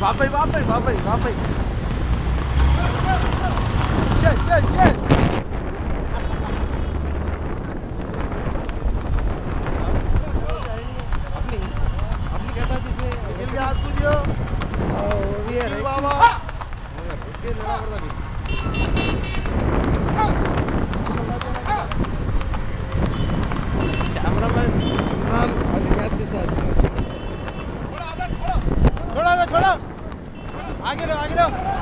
वापस वापस वापस वापस चल चल चल अपनी अपनी कहता जिसमें निकल के हाथ पूछियो वो भी है बाबा रुके लेना पड़ता नहीं कैमरामैन याद के साथ छोड़ा आगे लो